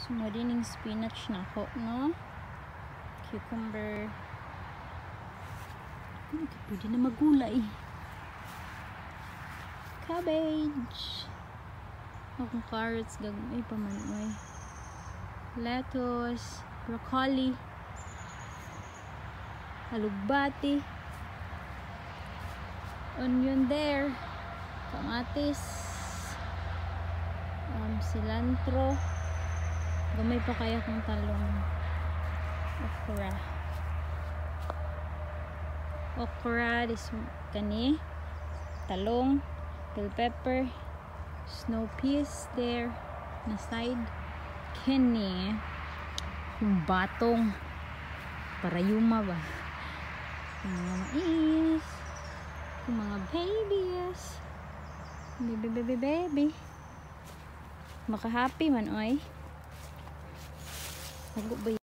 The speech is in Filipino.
Sumo din yung spinach na ako, no? Cucumber. Pwede na magulay. Cabbage. Akong carrots, gagawin pa man, oy. Lettuce, broccoli, alugbati, onion there, kamatis, cilantro, gamay pa kaya kong talong, okra, this kani, talong, bell pepper, snow peas there, na side, kani, yung batong, parayuma ba, yung mga mais, yung mga babies, baby, maka-happy man, oy. Bago ba